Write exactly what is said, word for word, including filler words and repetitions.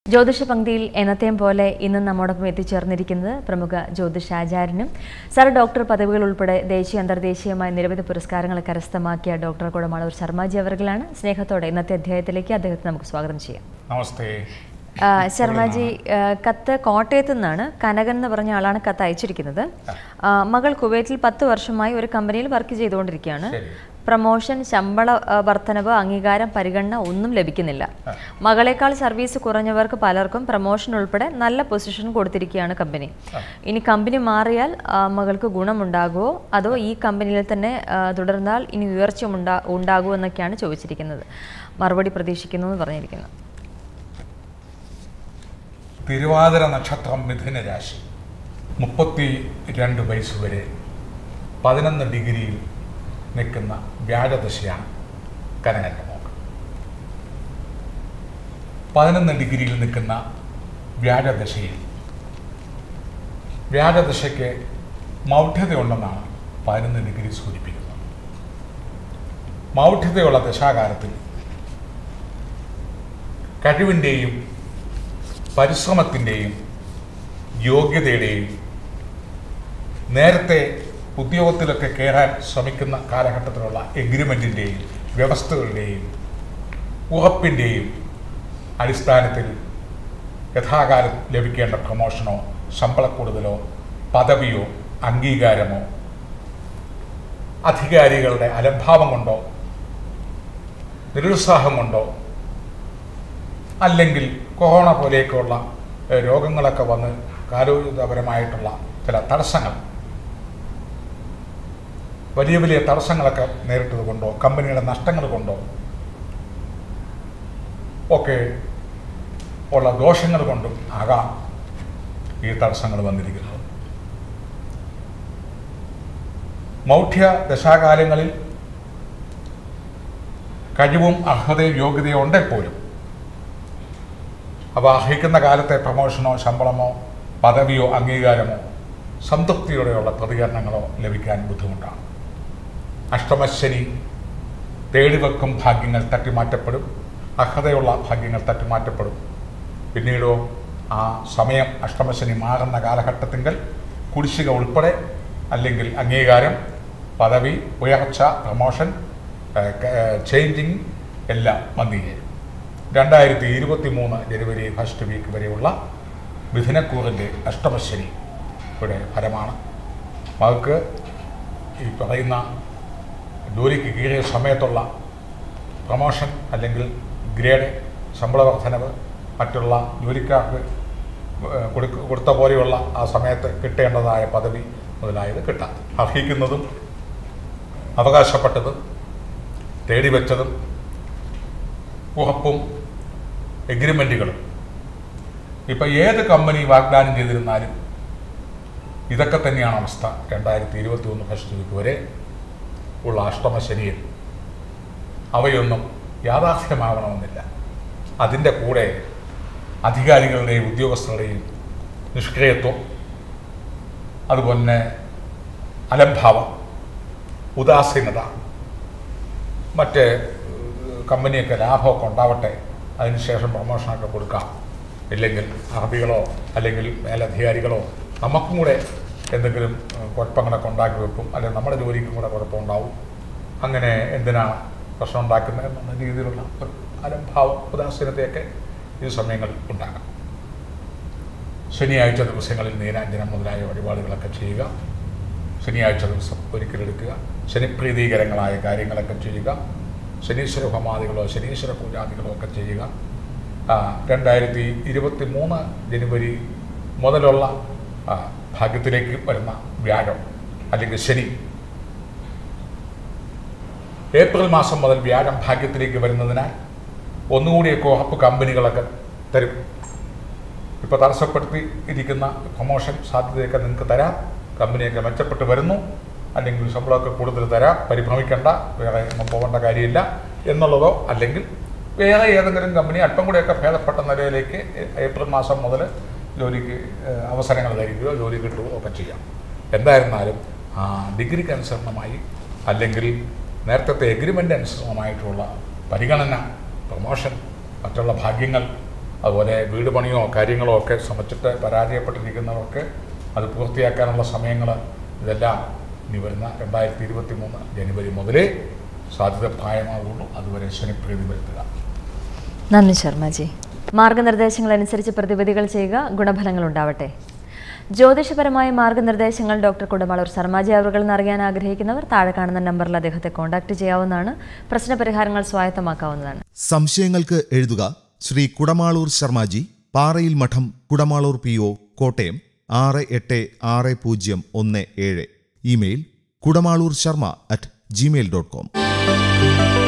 ജ്യോതിഷ പങ്ക്തിയിൽ എന്നത്തെയും പോലെ ഇന്ന് നമ്മോടൊപ്പം എത്തിച്ചേർന്നിരിക്കുന്നത് പ്രമുഖ ജ്യോതിഷാചാര്യനും സർ ഡോക്ടർ പദവികൾ ഉൾപ്പെടെ ദേശീയ അന്തർദേശീയമായ നിരവധി പുരസ്കാരങ്ങൾ കരസ്ഥമാക്കിയ ഡോക്ടർ കുടമാളൂർ ശർമാജി അവർകളാണ്. സ്നേഹത്തോടെ ഇന്നത്തെ അധ്യായത്തിലേക്ക് അദ്ദേഹത്തെ നമുക്ക് സ്വാഗതം ചെയ്യാം. നമസ്തേ. ശർമാജി, കത്ത് കോട്ടയത്തു നിന്നാണ്. കനകൻ എന്ന് പറഞ്ഞ ആളാണ് കത്ത് അയച്ചിരിക്കുന്നത്. മകൾ കുവൈറ്റിൽ പത്ത് വർഷമായി ഒരു കമ്പനിയിൽ വർക്ക് ചെയ്തുകൊണ്ടിരിക്കുകയാണ്. പ്രമോഷൻ, ശമ്പള വർധനവ്, അംഗീകാരം, പരിഗണന ഒന്നും ലഭിക്കുന്നില്ല. മകളേക്കാൾ സർവീസ് കുറഞ്ഞവർക്ക് പലർക്കും പ്രമോഷൻ ഉൾപ്പെടെ നല്ല പൊസിഷൻ കൊടുത്തിരിക്കുകയാണ് കമ്പനി. ഇനി കമ്പനി മാറിയാൽ മകൾക്ക് ഗുണമുണ്ടാകുമോ അതോ ഈ കമ്പനിയിൽ തന്നെ തുടർന്നാൽ ഇനി ഉയർച്ച ഉണ്ടാ ഉണ്ടാകുമോ എന്നൊക്കെയാണ് ചോദിച്ചിരിക്കുന്നത്. മറുപടി പ്രതീക്ഷിക്കുന്നു എന്ന് പറഞ്ഞിരിക്കുന്നു. തിരുവാതിര നക്ഷത്രം, മിഥുന രാശി, മുപ്പത്തി രണ്ട് വയസ്സ് വരെ പതിനൊന്ന് ഡിഗ്രിയിൽ നിൽക്കുന്ന വ്യാഴദശയാണ് കനകൻ്റെ മോക്ക്. പതിനൊന്ന് ഡിഗ്രിയിൽ നിൽക്കുന്ന വ്യാഴദശയിൽ വ്യാഴദശയ്ക്ക് മൗഢ്യതയുണ്ടെന്നാണ് പതിനൊന്ന് ഡിഗ്രി സൂചിപ്പിക്കുന്നത്. മൗഢ്യതയുള്ള ദശാകാലത്തിൽ കഴിവിൻ്റെയും പരിശ്രമത്തിൻ്റെയും യോഗ്യതയുടെയും നേരത്തെ ഉദ്യോഗത്തിലൊക്കെ കയറാൻ ശ്രമിക്കുന്ന കാലഘട്ടത്തിലുള്ള എഗ്രിമെൻറ്റിൻ്റെയും വ്യവസ്ഥകളുടെയും ഉറപ്പിൻ്റെയും അടിസ്ഥാനത്തിൽ യഥാകാലം ലഭിക്കേണ്ട പ്രമോഷനോ ശമ്പളക്കൂടുതലോ പദവിയോ അംഗീകാരമോ അധികാരികളുടെ അലംഭാവം കൊണ്ടോ നിരുത്സാഹം കൊണ്ടോ അല്ലെങ്കിൽ കൊറോണ പോലെയൊക്കെയുള്ള രോഗങ്ങളൊക്കെ വന്ന് കാലോചിതപരമായിട്ടുള്ള ചില തടസ്സങ്ങൾ, വലിയ വലിയ തടസ്സങ്ങളൊക്കെ നേരിട്ടത് കൊണ്ടോ കമ്പനിയുടെ നഷ്ടങ്ങൾ കൊണ്ടോ ഒക്കെ ഉള്ള ദോഷങ്ങൾ കൊണ്ടും ആകാം ഈ തടസ്സങ്ങൾ വന്നിരിക്കുന്നത്. മൗഢ്യ ദശാകാലങ്ങളിൽ കഴിവും അർഹതയും യോഗ്യതയോ ഉണ്ടെങ്കിൽ പോലും അവ അർഹിക്കുന്ന കാലത്തെ പ്രമോഷനോ ശമ്പളമോ പദവിയോ അംഗീകാരമോ സംതൃപ്തിയോടെയുള്ള പ്രതികരണങ്ങളോ ലഭിക്കാൻ ബുദ്ധിമുട്ടാണ്. അഷ്ടമശനി തേടിവെക്കും ഭാഗ്യങ്ങൾ തട്ടിമാറ്റപ്പെടും, അർഹതയുള്ള ഭാഗ്യങ്ങൾ തട്ടിമാറ്റപ്പെടും. പിന്നീടോ ആ സമയം അഷ്ടമശനി മാറുന്ന കാലഘട്ടത്തിങ്കൽ കുടിശ്ശിക ഉൾപ്പെടെ അല്ലെങ്കിൽ അംഗീകാരം, പദവി, ഉയർച്ച, പ്രമോഷൻ, ചേഞ്ചിങ് എല്ലാം വന്നുകയും രണ്ടായിരത്തി ഇരുപത്തി മൂന്ന് ജനുവരി ഫസ്റ്റ് വീക്ക് വരെയുള്ള മിഥുനക്കൂറിൻ്റെ അഷ്ടമശനി ഇവിടെ ഫലമാണ്. മകൾക്ക് ഈ പറയുന്ന ജോലിക്ക് കീഴിയ സമയത്തുള്ള പ്രമോഷൻ അല്ലെങ്കിൽ ഗ്രേഡ്, ശമ്പള വർധനവ്, മറ്റുള്ള ജോലിക്കാർക്ക് കൊടുത്ത പോലെയുള്ള ആ സമയത്ത് കിട്ടേണ്ടതായ പദവി മുതലായത് കിട്ടാം. അർഹിക്കുന്നതും അവകാശപ്പെട്ടതും തേടിവെച്ചതും ഉറപ്പും എഗ്രിമെൻറ്റുകളും ഇപ്പം ഏത് കമ്പനി വാഗ്ദാനം ചെയ്തിരുന്നാലും ഇതൊക്കെ തന്നെയാണ് അവസ്ഥ. രണ്ടായിരത്തി ഇരുപത്തി ഒന്ന് ഫസ്റ്റ് വീക്ക് വരെ ഉള്ള അഷ്ടമശനിയിൽ അവയൊന്നും യാഥാർത്ഥ്യമാകണമെന്നില്ല. അതിൻ്റെ കൂടെ അധികാരികളുടെയും ഉദ്യോഗസ്ഥരുടെയും നിഷ്ക്രിയത്വം, അതുപോലെ തന്നെ അലംഭാവം, ഉദാസീനത, മറ്റ് കമ്പനിയൊക്കെ ലാഭമൊക്കെ ഉണ്ടാവട്ടെ, അതിനുശേഷം പ്രമോഷനൊക്കെ കൊടുക്കാം, ഇല്ലെങ്കിൽ അറബികളോ അല്ലെങ്കിൽ മേലധികാരികളോ നമുക്കും കൂടെ എന്തെങ്കിലും കുഴപ്പങ്ങളൊക്കെ ഉണ്ടാക്കി വെക്കും, അല്ലെങ്കിൽ നമ്മുടെ ജോലിക്കും കൂടെ കുഴപ്പമുണ്ടാവും, അങ്ങനെ എന്തിനാണ് പ്രശ്നം ഉണ്ടാക്കുന്നത് എന്നുള്ള രീതിയിലുള്ള ഒരു അലംഭാവം, ഉദാസീനതയൊക്കെ ഈ സമയങ്ങളിൽ ഉണ്ടാകാം. ശനിയാഴ്ച ദിവസങ്ങളിൽ നീരാഞ്ജനം മുതലായ വഴിപാടുകളൊക്കെ ചെയ്യുക, ശനിയാഴ്ച ദിവസം ഒരിക്കലെടുക്കുക, ശനിപ്രീതികരങ്ങളായ കാര്യങ്ങളൊക്കെ ചെയ്യുക, ശനീശ്വര ഹോമാദികളോ ശനീശ്വര പൂജാദികളോ ഒക്കെ ചെയ്യുക. രണ്ടായിരത്തി ഇരുപത്തി മൂന്ന് ജനുവരി മുതലുള്ള ഭാഗ്യത്തിലേക്ക് വരുന്ന വ്യാഴം അല്ലെങ്കിൽ ശനി, ഏപ്രിൽ മാസം മുതൽ വ്യാഴം ഭാഗ്യത്തിലേക്ക് വരുന്നതിനാൽ ഒന്നുകൂടിയൊക്കെ ഉറപ്പ് കമ്പനികളൊക്കെ തരും. ഇപ്പോൾ തടസ്സപ്പെടുത്തി ഇരിക്കുന്ന പ്രമോഷൻ സാധ്യതയൊക്കെ നിങ്ങൾക്ക് തരാം, കമ്പനിയൊക്കെ മെച്ചപ്പെട്ട് വരുന്നു, അല്ലെങ്കിൽ ശമ്പളമൊക്കെ കൂടുതൽ തരാം, പരിഭ്രമിക്കേണ്ട, വേറെ ഒന്നും പോകേണ്ട കാര്യമില്ല എന്നുള്ളതോ, അല്ലെങ്കിൽ വേറെ ഏതെങ്കിലും കമ്പനി അല്പം കൂടെയൊക്കെ ഭേദപ്പെട്ട നിലയിലേക്ക് ഏപ്രിൽ മാസം മുതൽ ജോലിക്ക് അവസരങ്ങൾ തരികയോ ജോലി കിട്ടുകയോ ഒക്കെ ചെയ്യാം. എന്തായിരുന്നാലും ഡിഗ്രിക്ക് അനുസരണമായി അല്ലെങ്കിൽ നേരത്തെ എഗ്രിമെൻ്റ് അനുസരണമായിട്ടുള്ള പരിഗണന, പ്രമോഷൻ, മറ്റുള്ള ഭാഗ്യങ്ങൾ അതുപോലെ വീട് പണിയോ കാര്യങ്ങളോ ഒക്കെ ശ്രമിച്ചിട്ട് പരാജയപ്പെട്ടിരിക്കുന്നവർക്ക് അത് പൂർത്തിയാക്കാനുള്ള സമയങ്ങൾ ഇതെല്ലാം ഇനി വരുന്ന രണ്ടായിരത്തി ഇരുപത്തി മൂന്ന് ജനുവരി മുതലേ സാധ്യത പ്രായമാകുള്ളൂ. അതുവരെ ശനിപ്രീതി വരുത്തുക. നന്ദി ശർമ്മജി. മാർഗനിർദ്ദേശങ്ങൾ അനുസരിച്ച് പ്രതിവിധികൾ ചെയ്യുക, ഗുണഫലങ്ങൾ ഉണ്ടാവട്ടെ. ജ്യോതിഷപരമായ മാർഗനിർദ്ദേശങ്ങൾ ഡോക്ടർ കുടമാളൂർ ശർമാജി അവറുകളിൽ നിന്ന് അറിയാൻ ആഗ്രഹിക്കുന്നവർ താഴെ കാണുന്ന നമ്പറിൽ അദ്ദേഹത്തെ കോൺടാക്ട് ചെയ്യാവുന്നതാണ്. പ്രശ്നപരിഹാരങ്ങൾ സ്വായത്തമാക്കാവുന്നതാണ്. സംശയങ്ങൾക്ക് എഴുതുക ശ്രീ കുടമാളൂർ ശർമാജി, പാറയിൽ മഠം, കുടമാളൂർ പി ഒ, കോട്ടയം ആറ് എട്ട് ആറ് പൂജ്യം ഒന്ന് ഏഴ്. Email Kudamaloor Sharma at gmail dot com.